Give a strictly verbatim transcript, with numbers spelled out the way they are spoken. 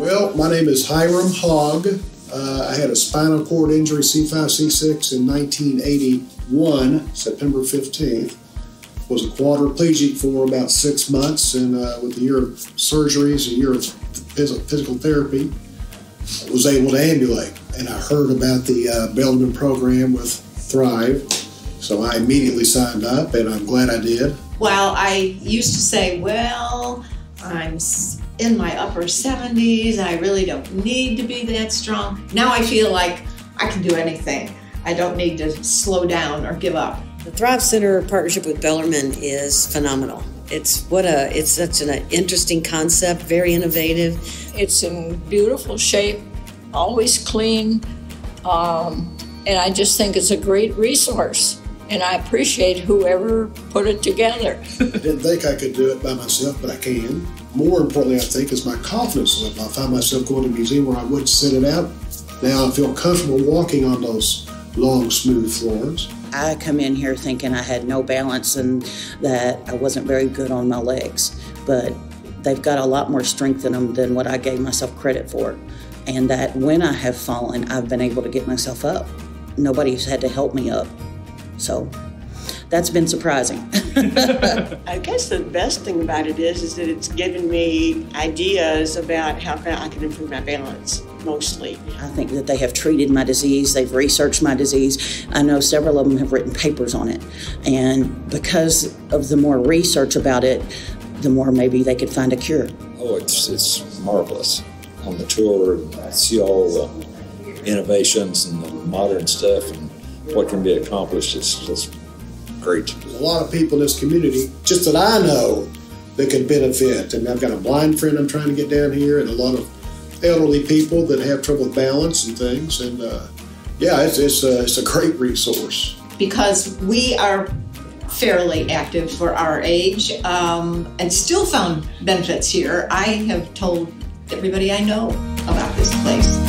Well, my name is Hiram Hogg. Uh, I had a spinal cord injury, C five C six, in nineteen eighty-one, September fifteenth. Was a quadriplegic for about six months, and uh, with a year of surgeries, a year of physical therapy, I was able to ambulate. And I heard about the uh, Bellarmine program with Thrive, so I immediately signed up, and I'm glad I did. Well, I used to say, well, I'm in my upper seventies, I really don't need to be that strong. Now I feel like I can do anything. I don't need to slow down or give up. The Thrive Center partnership with Bellarmine is phenomenal. It's what a it's such an interesting concept, very innovative. It's in beautiful shape, always clean, um, and I just think it's a great resource. And I appreciate whoever put it together. I didn't think I could do it by myself, but I can. More importantly, I think, is my confidence level. I found myself going to a museum where I would sit it out. Now I feel comfortable walking on those long, smooth floors. I come in here thinking I had no balance and that I wasn't very good on my legs, but they've got a lot more strength in them than what I gave myself credit for. And that when I have fallen, I've been able to get myself up. Nobody's had to help me up. So that's been surprising. I guess the best thing about it is, is that it's given me ideas about how I can improve my balance, mostly. I think that they have treated my disease, they've researched my disease. I know several of them have written papers on it. And because of the more research about it, the more maybe they could find a cure. Oh, it's, it's marvelous. On the tour, see all the innovations and the modern stuff and what can be accomplished. It's just great. There's a lot of people in this community, just that I know, that can benefit. And I've got a blind friend I'm trying to get down here, and a lot of elderly people that have trouble with balance and things. And uh, yeah, it's, it's, a, it's a great resource. Because we are fairly active for our age um, and still found benefits here, I have told everybody I know about this place.